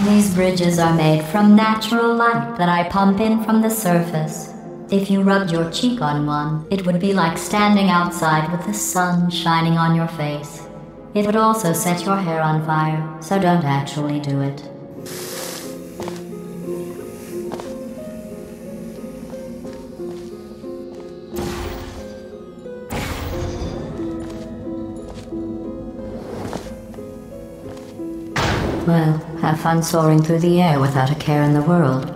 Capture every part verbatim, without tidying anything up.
These bridges are made from natural light that I pump in from the surface. If you rubbed your cheek on one, it would be like standing outside with the sun shining on your face. It would also set your hair on fire, so don't actually do it. Well, have fun soaring through the air without a care in the world.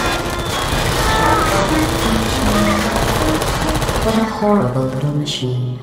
What a horrible little machine.